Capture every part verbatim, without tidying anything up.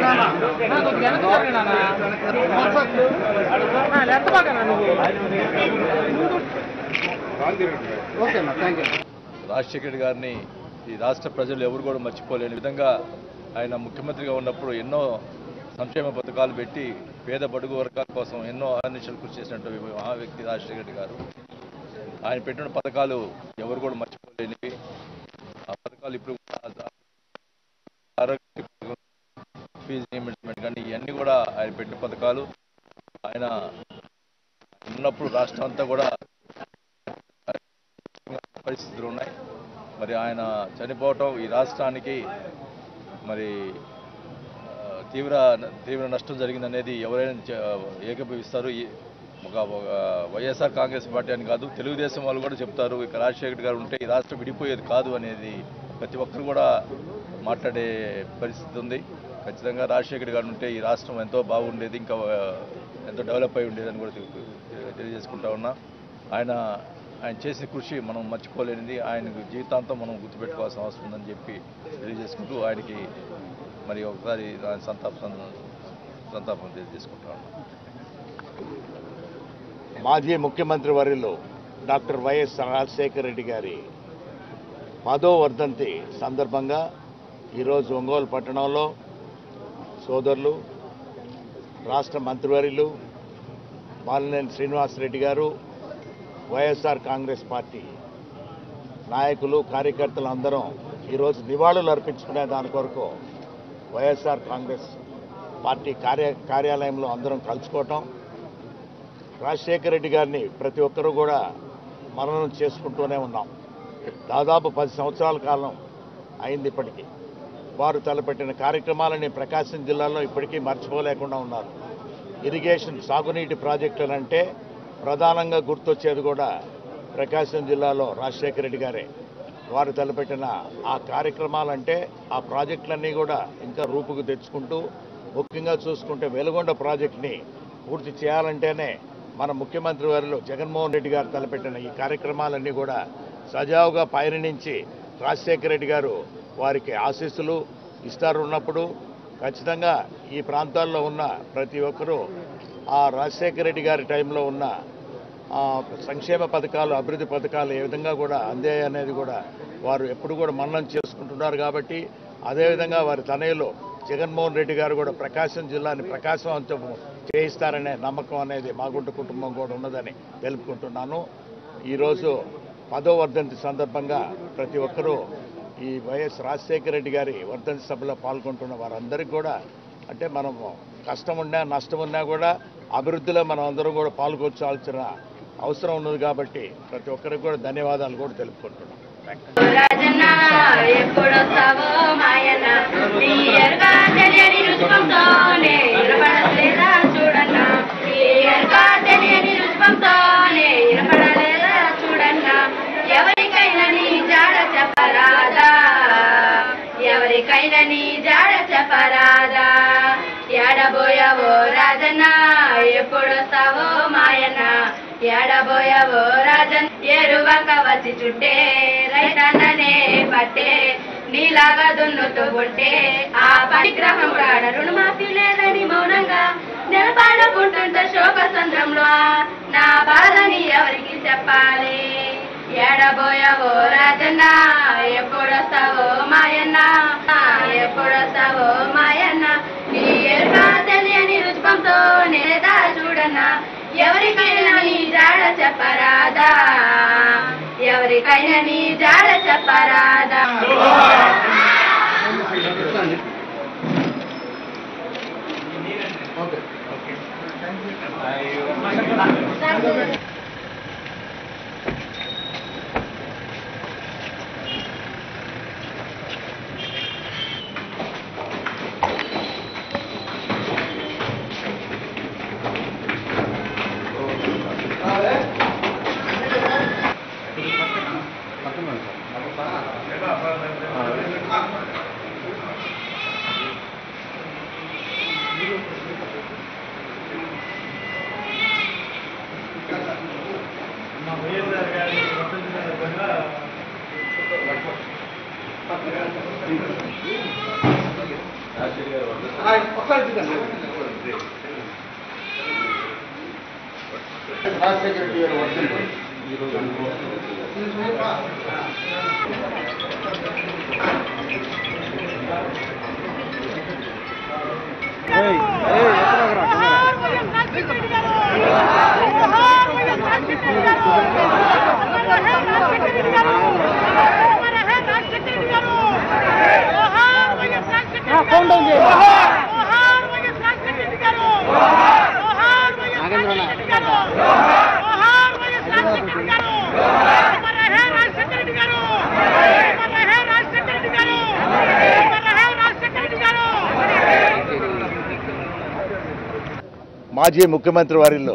రాజశేఖర్ గారిని ఈ రాష్ట్ర ప్రజలు ఎవరు కూడా మర్చిపోలేని విధంగా ఆయన ముఖ్యమంత్రిగా ఉన్నప్పుడు ఎన్నో సంక్షేమ పథకాలు పెట్టి పేద బడుగు వర్గాల కోసం ఎన్నో అహర్నిశలు కృషి చేసినటువంటి మహా వ్యక్తి రాజశేఖర్ గారు. ఆయన పెట్టిన పథకాలు ఎవరు కూడా మర్చిపోలేనివి. ఆ పథకాలు ఇప్పుడు ఆరోగ్య ఫీజు రియంబర్స్మెంట్ కానీ ఇవన్నీ కూడా ఆయన పెట్టిన పథకాలు. ఆయన ఉన్నప్పుడు రాష్ట్రం అంతా కూడా పరిస్థితులు ఉన్నాయి. మరి ఆయన చనిపోవటం ఈ రాష్ట్రానికి మరి తీవ్ర తీవ్ర నష్టం జరిగిందనేది ఎవరైనా ఏకీభవిస్తారు. ఒక వైఎస్ఆర్ కాంగ్రెస్ పార్టీ అని కాదు, తెలుగుదేశం వాళ్ళు కూడా చెప్తారు ఇక రాజశేఖర్ గారు ఉంటే ఈ రాష్ట్రం విడిపోయేది కాదు అనేది ప్రతి ఒక్కరు కూడా మాట్లాడే పరిస్థితి ఉంది. ఖచ్చితంగా రాజశేఖర్ గారు ఉంటే ఈ రాష్ట్రం ఎంతో బాగుండేది, ఇంకా ఎంతో డెవలప్ అయి ఉండేదని కూడా తెలియజేసుకుంటా ఉన్నా. ఆయన ఆయన చేసిన కృషి మనం మర్చిపోలేనిది. ఆయనకు జీవితాంతం మనం గుర్తుపెట్టుకోవాల్సిన అవసరం ఉందని చెప్పి తెలియజేసుకుంటూ ఆయనకి మరి ఒకసారి ఆయన సంతాపం సంతాపం తెలియజేసుకుంటా ఉన్నాం. మాజీ ముఖ్యమంత్రి వర్యులు డాక్టర్ వైఎస్ రాజశేఖర రెడ్డి గారి పదో వర్ధంతి సందర్భంగా ఈరోజు ఒంగోలు పట్టణంలో సోదరులు, రాష్ట్ర మంత్రివర్యులు బాలినేని శ్రీనివాసరెడ్డి గారు, వైఎస్ఆర్ కాంగ్రెస్ పార్టీ నాయకులు, కార్యకర్తలు అందరం ఈరోజు నివాళులు అర్పించుకునే దాని కొరకు వైఎస్ఆర్ కాంగ్రెస్ పార్టీ కార్య కార్యాలయంలో అందరం కలుసుకోవటం. రాజశేఖర రెడ్డి గారిని ప్రతి ఒక్కరూ కూడా మననం చేసుకుంటూనే ఉన్నాం. దాదాపు పది సంవత్సరాల కాలం అయింది ఇప్పటికీ. వారు తలపెట్టిన కార్యక్రమాలని ప్రకాశం జిల్లాలో ఇప్పటికీ మర్చిపోలేకుండా ఉన్నారు. ఇరిగేషన్ సాగునీటి ప్రాజెక్టులంటే ప్రధానంగా గుర్తొచ్చేది కూడా ప్రకాశం జిల్లాలో రాజశేఖర రెడ్డి గారే. వారు తలపెట్టిన ఆ కార్యక్రమాలంటే ఆ ప్రాజెక్టులన్నీ కూడా ఇంకా రూపుకు తెచ్చుకుంటూ, ముఖ్యంగా చూసుకుంటే వెలుగొండ ప్రాజెక్టుని పూర్తి చేయాలంటేనే మన ముఖ్యమంత్రి వారిలో జగన్మోహన్ రెడ్డి గారు తలపెట్టిన ఈ కార్యక్రమాలన్నీ కూడా సజావుగా పయనించి రాజశేఖర రెడ్డి గారు వారికి ఆశీస్సులు ఇస్తారు. ఉన్నప్పుడు ఖచ్చితంగా ఈ ప్రాంతాల్లో ఉన్న ప్రతి ఒక్కరూ ఆ రాజశేఖర రెడ్డి గారి టైంలో ఉన్న సంక్షేమ పథకాలు, అభివృద్ధి పథకాలు ఏ విధంగా కూడా అందాయి అనేది కూడా వారు ఎప్పుడు కూడా మన్ననం చేసుకుంటున్నారు. కాబట్టి అదేవిధంగా వారి తనయులు జగన్మోహన్ రెడ్డి గారు కూడా ప్రకాశం జిల్లాని ప్రకాశవంతం చేయిస్తారనే నమ్మకం అనేది మాగుంట కుటుంబం కూడా ఉన్నదని తెలుపుకుంటున్నాను. ఈరోజు పదో వర్ధంతి సందర్భంగా ప్రతి ఒక్కరూ ఈ వైఎస్ రాజశేఖర రెడ్డి గారి వర్ధంతి సభలో పాల్గొంటున్న వారందరికీ కూడా అంటే మనం కష్టం ఉన్నా నష్టం ఉన్నా కూడా అభివృద్ధిలో మనం అందరం కూడా పాల్గొచ్చాల్సిన అవసరం ఉన్నది. కాబట్టి ప్రతి ఒక్కరికి కూడా ధన్యవాదాలు కూడా తెలుపుకుంటున్నాం. ఎవరికైనా నీ జాడ చెప్పరాదా, ఎడబోయావో రాజన్న ఎప్పుడొస్తావో మాయన్న, ఎడబోయావో రాజన్ ఎరువంక వచ్చి చుట్టే రైతన్ననే పట్టే, నీలాగా దున్నుతూ ఉంటే ఆ పరిగ్రహం కాడ రుణమాఫీ లేదని మౌనంగా నిలబడుకుంటుంటే శోక సంద్రంలో నా బాధని ఎవరికి చెప్పాలి. ఎడబోయావో రాజన్న ఎప్పుడొస్తావో మాయన్న, ఎప్పుడొస్తావో మాయన్న, నీ ఎరుక తెలియని రుచిపంతో నేదా చూడన్నా, ఎవరికైనా నీ జాడ చెప్పరాదా, ఎవరికైనా నీ జాడ చెప్పరాదా. Hi. రాజశేఖర రెడ్డి గారు వర్ధంతి మాజీ ముఖ్యమంత్రి వారిలో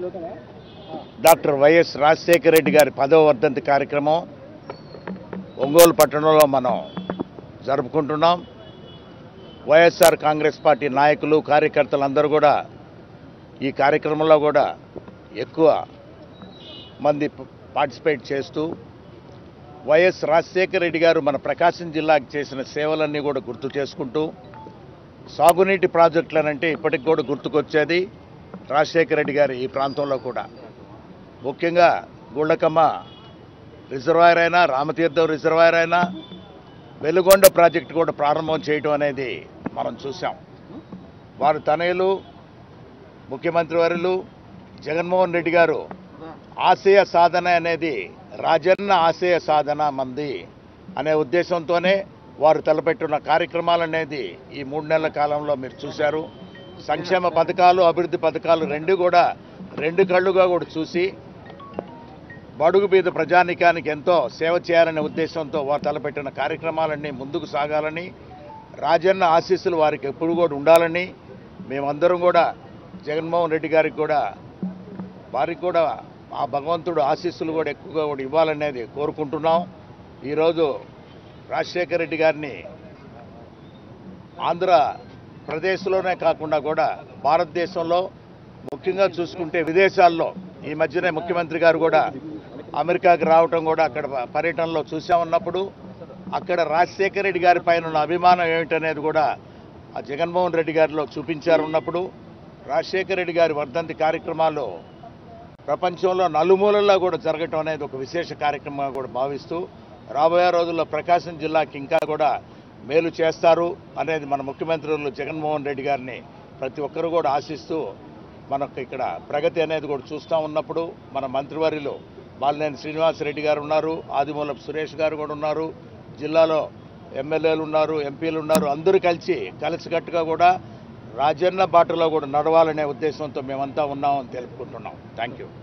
డాక్టర్ వైఎస్ రాజశేఖర రెడ్డి గారి పదవ వర్ధంతి కార్యక్రమం ఒంగోలు పట్టణంలో మనం జరుపుకుంటున్నాం. వైఎస్ఆర్ కాంగ్రెస్ పార్టీ నాయకులు కార్యకర్తలందరూ కూడా ఈ కార్యక్రమంలో కూడా ఎక్కువ మంది పార్టిసిపేట్ చేస్తూ వైఎస్ రాజశేఖర రెడ్డి గారు మన ప్రకాశం జిల్లాకు చేసిన సేవలన్నీ కూడా గుర్తు చేసుకుంటూ సాగునీటి ప్రాజెక్టులనంటే ఇప్పటికి కూడా గుర్తుకొచ్చేది రాజశేఖర రెడ్డి గారు ఈ ప్రాంతంలో కూడా ముఖ్యంగా గుళ్ళకమ్మ రిజర్వాయర్ అయినా రామతీర్థం రిజర్వాయర్ అయినా వెలుగొండ ప్రాజెక్టు కూడా ప్రారంభం చేయడం అనేది మనం చూసాం. వారు తనయులు ముఖ్యమంత్రి వర్యులు జగన్మోహన్ రెడ్డి గారు ఆశయ సాధన అనేది రాజన్న ఆశయ సాధన మంది అనే ఉద్దేశంతోనే వారు తలపెట్టిన కార్యక్రమాలు అనేది ఈ మూడు నెలల కాలంలో మీరు చూశారు. సంక్షేమ పథకాలు అభివృద్ధి పథకాలు రెండు కూడా రెండు కళ్ళుగా కూడా చూసి బడుగు బీద ప్రజానికానికి ఎంతో సేవ చేయాలనే ఉద్దేశంతో వారు తలపెట్టిన కార్యక్రమాలన్నీ ముందుకు సాగాలని రాజన్న ఆశీస్సులు వారికి ఎప్పుడు కూడా ఉండాలని మేమందరం కూడా జగన్మోహన్ రెడ్డి గారికి కూడా వారికి కూడా ఆ భగవంతుడు ఆశీస్సులు కూడా ఎక్కువగా కూడా ఇవ్వాలనేది కోరుకుంటున్నాం. ఈరోజు రాజశేఖర రెడ్డి గారిని ఆంధ్రప్రదేశ్లోనే కాకుండా కూడా భారతదేశంలో ముఖ్యంగా చూసుకుంటే విదేశాల్లో ఈ మధ్యనే ముఖ్యమంత్రి గారు కూడా అమెరికాకి రావటం కూడా అక్కడ పర్యటనలో చూసామన్నప్పుడు అక్కడ రాజశేఖర రెడ్డి గారి పైన ఉన్న అభిమానం ఏమిటనేది కూడా ఆ జగన్మోహన్ రెడ్డి గారిలో చూపించారున్నప్పుడు రాజశేఖర రెడ్డి గారి వర్ధంతి కార్యక్రమాలు ప్రపంచంలో నలుమూలల్లో కూడా జరగటం అనేది ఒక విశేష కార్యక్రమంగా కూడా భావిస్తూ రాబోయే రోజుల్లో ప్రకాశం జిల్లాకి ఇంకా కూడా మేలు చేస్తారు అనేది మన ముఖ్యమంత్రులు జగన్మోహన్ రెడ్డి గారిని ప్రతి ఒక్కరు కూడా ఆశిస్తూ మనకు ఇక్కడ ప్రగతి అనేది కూడా చూస్తూ ఉన్నప్పుడు మన మంత్రివర్యులు బాలినేని శ్రీనివాసరెడ్డి గారు ఉన్నారు, ఆదిమూలపు సురేష్ గారు కూడా ఉన్నారు, జిల్లాలో ఎమ్మెల్యేలు ఉన్నారు, ఎంపీలు ఉన్నారు, అందరూ కలిసి కలిసికట్టుగా కూడా రాజన్న బాటలో కూడా నడవాలనే ఉద్దేశంతో మేమంతా ఉన్నామని తెలుపుకుంటున్నాం. Thank you.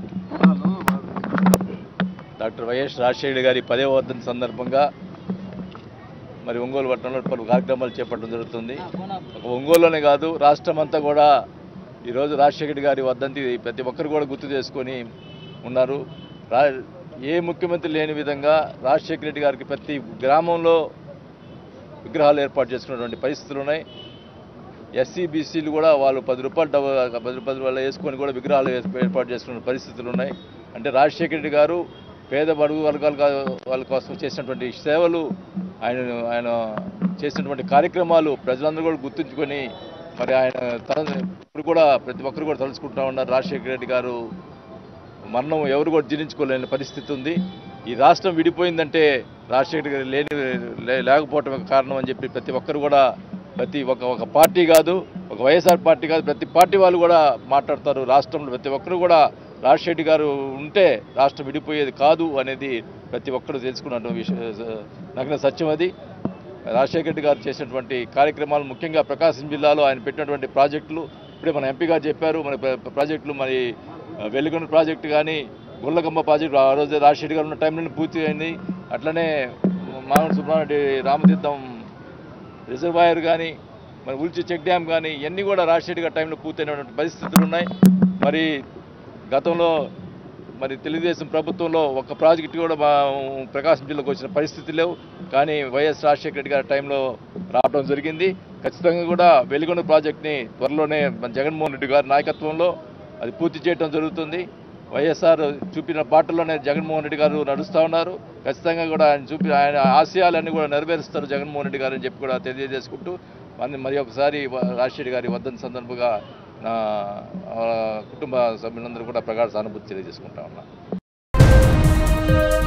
Doctor YS Rajasekhara గారి పదవ వర్ధంతి సందర్భంగా మరి ఒంగోలు పట్టణంలో పలు కార్యక్రమాలు చేపట్టడం జరుగుతుంది. ఒక ఒంగోలులోనే కాదు రాష్ట్రం అంతా కూడా ఈరోజు రాజశేఖర గారి వర్ధంతి ప్రతి ఒక్కరు కూడా గుర్తు చేసుకొని ఉన్నారు. రా ఏ ముఖ్యమంత్రి లేని విధంగా రాజశేఖర రెడ్డి గారికి ప్రతి గ్రామంలో విగ్రహాలు ఏర్పాటు చేసుకున్నటువంటి పరిస్థితులు ఉన్నాయి. ఎస్సీ బీసీలు కూడా వాళ్ళు పది రూపాయలు డబ్బు పది రూపాయల వల్ల వేసుకొని కూడా విగ్రహాలు ఏర్పాటు చేసుకున్న పరిస్థితులు ఉన్నాయి. అంటే రాజశేఖర రెడ్డి గారు పేద బడుగు వర్గాల వాళ్ళ కోసం చేసినటువంటి సేవలు, ఆయన ఆయన చేసినటువంటి కార్యక్రమాలు ప్రజలందరూ కూడా గుర్తుంచుకొని మరి ఆయన తన ఇప్పుడు కూడా ప్రతి ఒక్కరు కూడా తలుచుకుంటూ ఉన్నారు. రాజశేఖర రెడ్డి గారు మరణం ఎవరు కూడా జీర్ణించుకోలేని పరిస్థితి ఉంది. ఈ రాష్ట్రం విడిపోయిందంటే రాజశేఖర గారు లేని లేకపోవటం కారణం అని చెప్పి ప్రతి ఒక్కరు కూడా ప్రతి ఒక ఒక పార్టీ కాదు, ఒక వైఎస్ఆర్ పార్టీ కాదు, ప్రతి పార్టీ వాళ్ళు కూడా మాట్లాడతారు. రాష్ట్రంలో ప్రతి ఒక్కరు కూడా రాజశేఖర గారు ఉంటే రాష్ట్రం విడిపోయేది కాదు అనేది ప్రతి ఒక్కరు తెలుసుకున్నటువంటి విషయం, నగ్న సత్యం అది. రాజశేఖర రెడ్డి గారు చేసినటువంటి కార్యక్రమాలు ముఖ్యంగా ప్రకాశం జిల్లాలో ఆయన పెట్టినటువంటి ప్రాజెక్టులు ఇప్పుడే మన ఎంపీ గారు చెప్పారు. మన ప్రాజెక్టులు మరి వెలుగొండ ప్రాజెక్టు కానీ గుళ్ళకమ్మ ప్రాజెక్టు ఆ రోజు రాజశేఖర గారు ఉన్న టైంలోనే పూర్తి అయింది. అట్లనే మామూలు సుబ్రహ్మణ్య రామతీర్థం రిజర్వాయర్ కానీ మరి ఉల్చి చెక్ డ్యామ్ కానీ ఇవన్నీ కూడా రాజశేఖర గారి టైంలో పూర్తయినటువంటి పరిస్థితులు ఉన్నాయి. మరి గతంలో మరి తెలుగుదేశం ప్రభుత్వంలో ఒక ప్రాజెక్టు కూడా మా ప్రకాశం జిల్లాకు వచ్చిన పరిస్థితి లేవు. కానీ వైఎస్ రాజశేఖర రెడ్డి గారి టైంలో రావడం జరిగింది. ఖచ్చితంగా కూడా వెలుగొండ ప్రాజెక్ట్ని త్వరలోనే మన జగన్మోహన్ రెడ్డి గారి నాయకత్వంలో అది పూర్తి చేయడం జరుగుతుంది. వైఎస్ఆర్ చూపిన బాటలోనే జగన్మోహన్ రెడ్డి గారు నడుస్తూ ఉన్నారు. ఖచ్చితంగా కూడా ఆయన చూపిన ఆయన ఆశయాలన్నీ కూడా నెరవేరుస్తారు జగన్మోహన్ రెడ్డి గారు అని చెప్పి కూడా తెలియజేసుకుంటూ మరి మరి ఒకసారి రాజశేఖర్ గారి వర్ధంతి సందర్భంగా నా కుటుంబ సభ్యులందరూ కూడా ప్రగాఢ సానుభూతి తెలియజేసుకుంటా ఉన్నా.